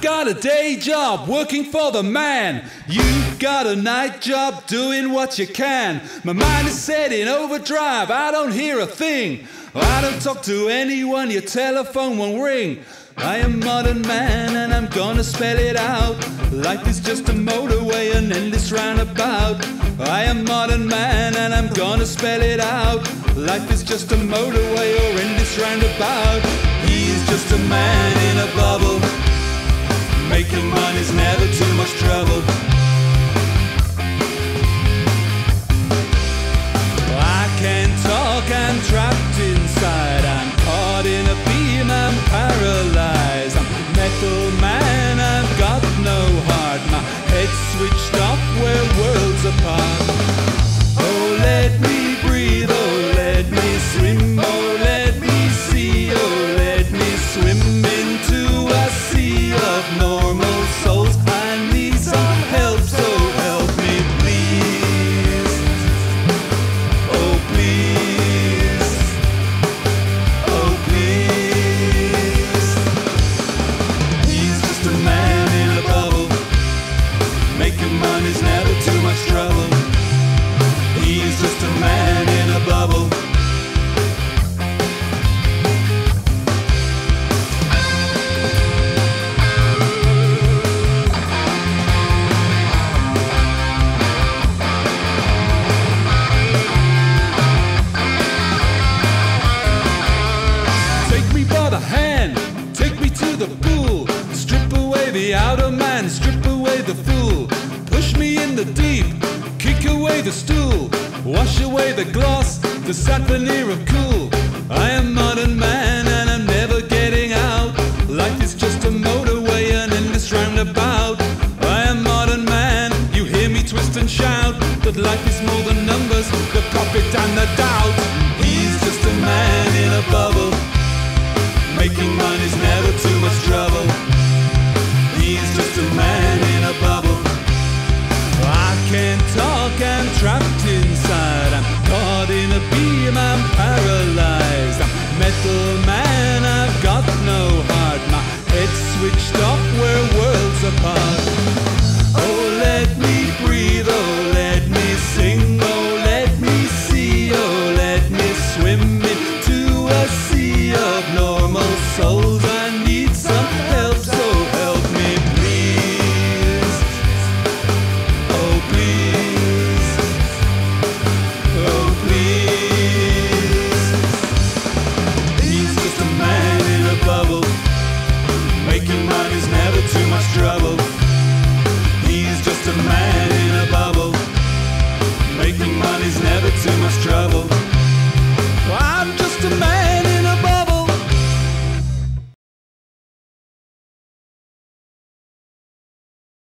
got a day job working for the man. You've got a night job doing what you can. My mind is set in overdrive, I don't hear a thing. I don't talk to anyone, your telephone won't ring. I am modern man and I'm gonna spell it out. Life is just a motorway, an endless roundabout. I am modern man and I'm gonna spell it out. Life is just a motorway or endless roundabout. He's just a man in a bubble. Making money's never too much trouble. I can't talk, I'm trapped inside. I'm caught in a beam, I'm paralyzed. I'm metal man, I've got no heart. My head's switched off, we're worlds apart. Oh, let me breathe, oh, let me swim, oh, let me see, oh, let me swim into a sea of normal souls. I need some help, so help me please. Oh, please. Oh, please. He's just a man in a bubble. Making money's never too much trouble. He's just a man in a bubble. Take me by the hand, take me to the pool. Strip away the outer man, strip away the fool. Push me in the deep, kick away the stool. Wash away the gloss, the sad veneer of cool. I am modern man and I'm never getting out. Life is just a motorway, an endless roundabout. I am modern man, you hear me twist and shout. But life is more than numbers, the profit and the doubt. He's just a man in a bubble. Making money's never too much trouble. He's just a man in a bubble. I can't talk, I'm trapped inside. I'm caught in a beam, I'm paralyzed. I'm metal man, I've got no heart. My head's switched off, we're worlds apart. Oh, let me breathe, oh, let me sing, oh, let me see, oh, let me swim into a sea of no